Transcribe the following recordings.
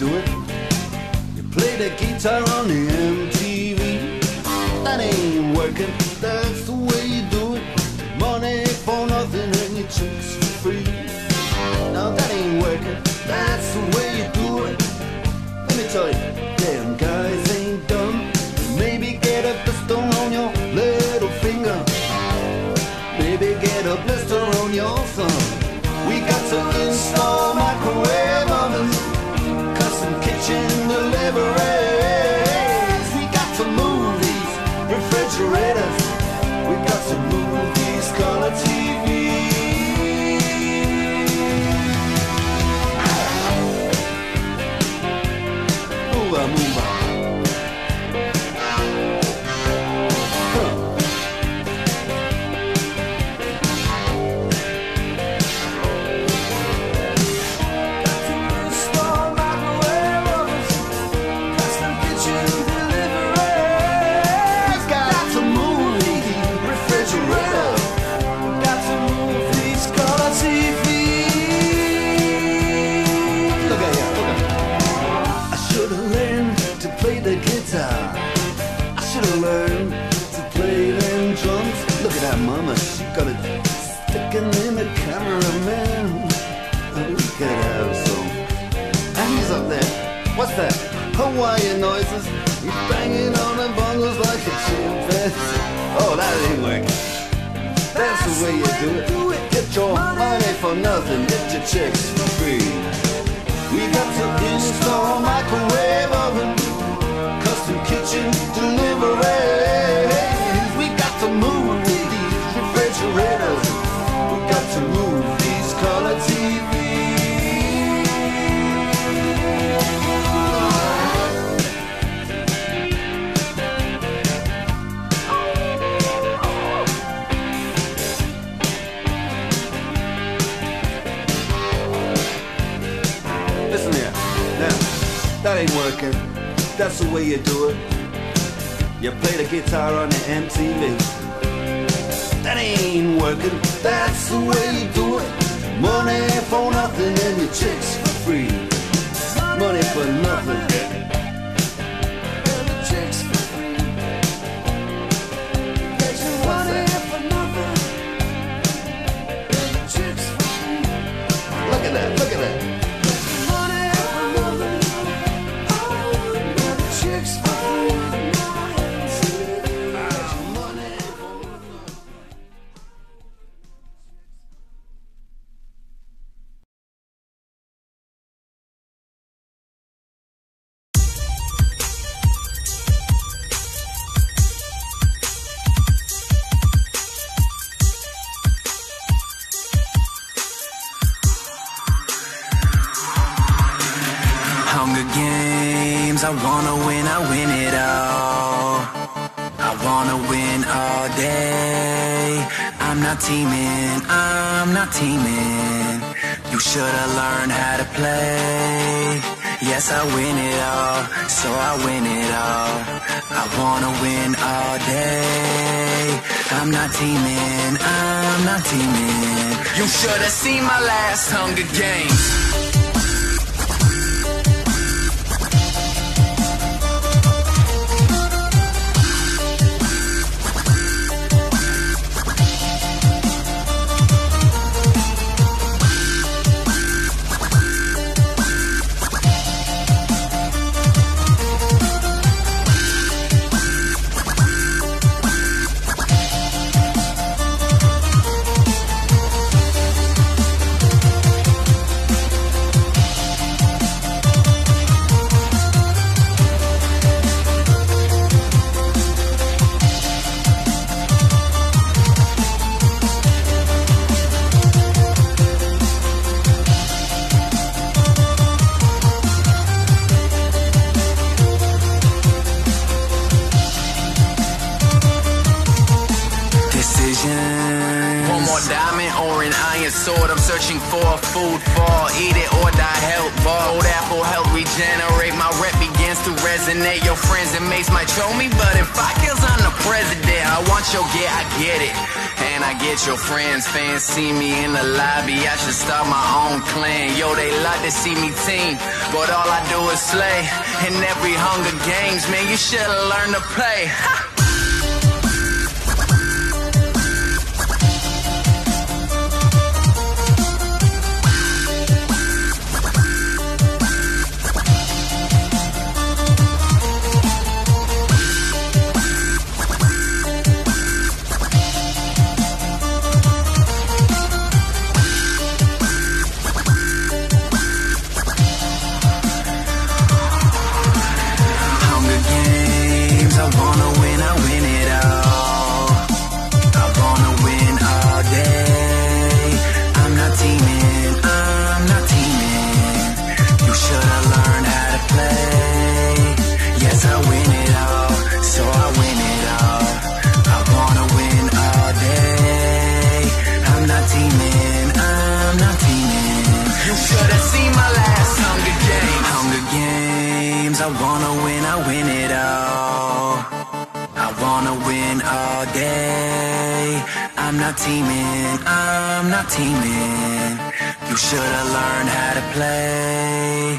do it. You play the guitar on the MTV. That ain't working, that's the way you do it. Money for nothing and your chicks for free. Now that ain't working, that's the way you do it. Let me tell you, damn guys ain't dumb. Maybe get a blister on your little finger. Maybe get a blister on your thumb. We got to install microwave ovens, custom kitchen deliveries. We got to move these refrigerators. We got to move these color TVs. Move on, move on. I should have learned to play them drums. Look at that mama, she got it sticking in the cameraman. Oh, we could have some. And he's up there. What's that? Hawaiian noises. He's banging on the bongos like a chimpanzee. Oh, that ain't working. That's the way you do it. Get your money for nothing, get your chicks for free. We got to install microwave oven, custom kitchen deliveries. We got to move these refrigerators. We got to move these color TVs. Listen here, now, that ain't working. That's the way you do it. You play the guitar on the MTV. That ain't working. That's the way you do it. Money for nothing and your chicks for free. Money for nothing and your chicks for free. Get your money for nothing and your chicks for free. Look at that, look at that. Hunger Games, I wanna win, I win it all. I wanna win all day. I'm not teaming, I'm not teaming. You should've learned how to play. Yes, I win it all, so I win it all. I wanna win all day. I'm not teaming, I'm not teaming. You should've seen my last Hunger Games. more diamond or an iron sword. I'm searching for a food for, eat it or die help. Boiled apple help regenerate. My rep begins to resonate. Your friends and mates might troll me, but in 5 kills I'm the president. I want your get, I get it. And I get your friends, fans see me in the lobby. I should start my own clan. Yo, they like to see me team, but all I do is slay. In every Hunger Games, man, you should've learned to play. Ha! I wanna win, I win it all. I wanna win all day. I'm not teaming, I'm not teaming. You should've learned how to play.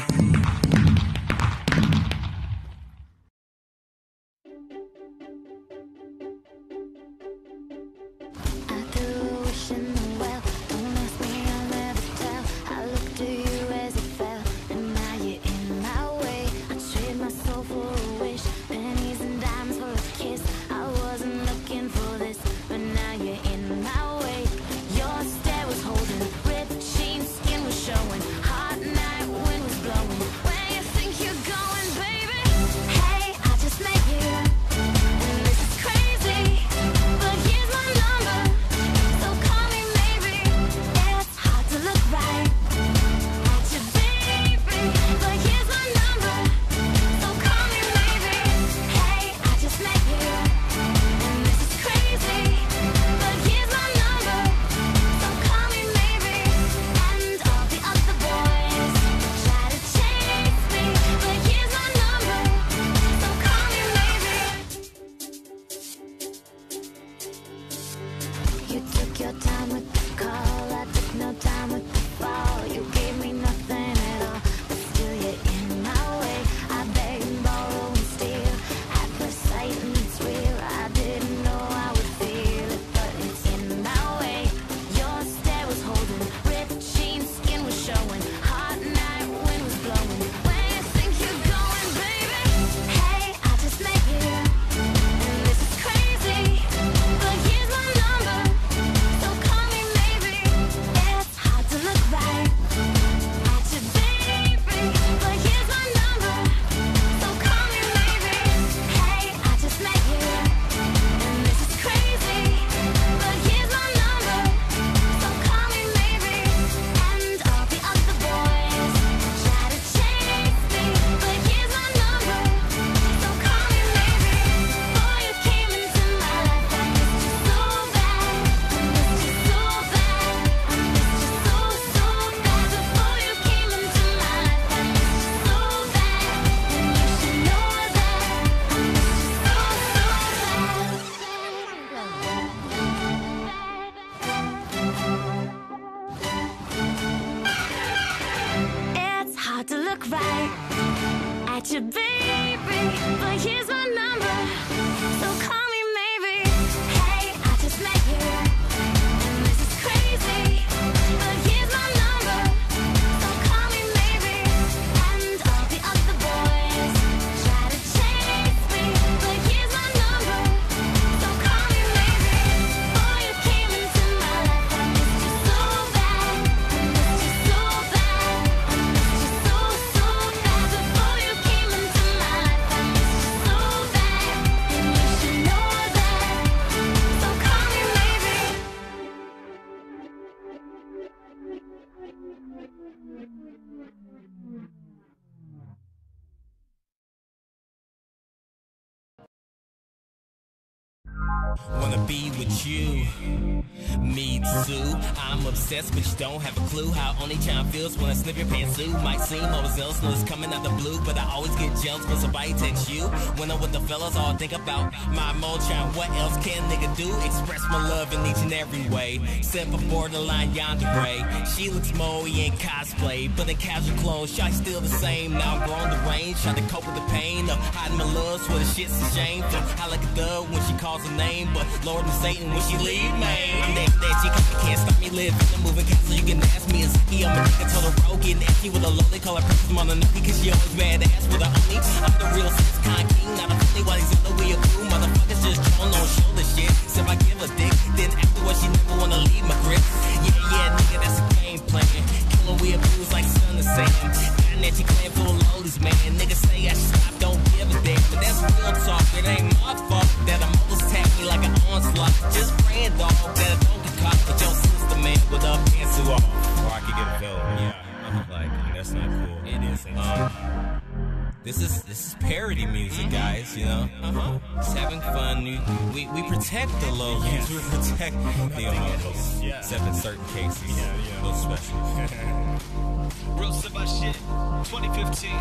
Wanna be with you, Me too. I'm obsessed, but you don't have a clue how only time feels when I slip your pantsuit. Might seem overzealous when it's coming out the blue, but I always get jealous when somebody texts you. When I'm with the fellas, all I think about my moonshine. What else can nigga do? Express my love in each and every way. Except for borderline yandere. She looks moey in cosplay, but in casual clothes, shy still the same. Now I'm growing the range, trying to cope with the pain of hiding my love, swear the shit's a shame. I like a dove when she calls her name, but Lord and Satan when she leave, man. I'm that chick, you can't stop me living. I'm moving castle, you can ask me a Ziki. I'm a nigga, told her rogue, getting ashy with a lowly color person on the nookie, cause she always badass with her only. I'm the real sex con king, not a funny while he's in the way of blue. Motherfuckers just trolling on shoulder shit. So if I give a dick, then afterwards she never wanna leave my grip. Yeah, nigga, that's a game plan. Killing we abuse like son of Sam. Got that you claim full of lolies, man. Niggas say I should stop, don't give a damn. But that's real talk, it ain't my fault that I'm almost tap me like an onslaught. Just praying, dog, that I don't get caught with your sister, man, with her pants off. Or I could get a fellow. Yeah, like, that's not cool. It is. This is parody music, guys, you know? Just having fun. We protect the low keys, we protect the emotions. Except in certain cases. Those special. Real simple shit, 2015.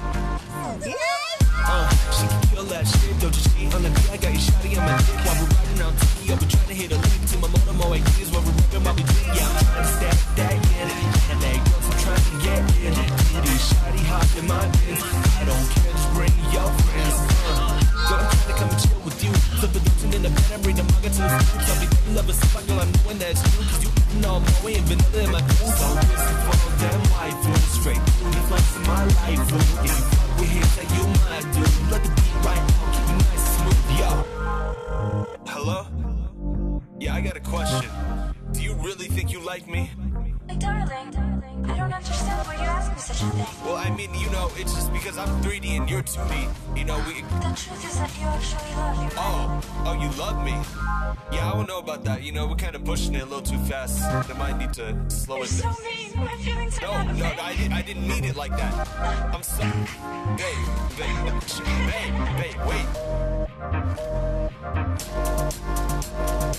She can kill that shit, don't you see? On the beat, I got you shawty on my dick while we're riding around Tiki. I've been trying to hit a lick to my motor, more ideas while we're ripping while we dig. Yeah, I'm trying to stack that in. And that girls, I'm trying to get in. Titty, shawty, hop in my bins. I don't care, just bring your friends. Girl, I'm trying to come and chill with you. Flip a dozen in the bed, I'm reading manga to the scoops. I'll be letting love us if I girl, I'm knowing that it's you. Cause you eating all Moe and vanilla in my food. So listen for all damn white food. Straight through the flex in my life, food. If you fuck with him, say you might do. Let the beat right now, keep it nice and smooth, yo. Hello? Yeah, I got a question. Do you really think you like me? Like, darling, I don't understand why you ask me such a thing. Well, I mean, you know, it's just because I'm 3D and you're 2D. You know, we... The truth is that you actually love me, right? Oh, you love me? Yeah, I don't know about that. You know, we're kind of pushing it a little too fast. I might need to slow it You're down. so mean. My feelings are not No, okay. I didn't mean it like that. I'm sorry. Babe, wait.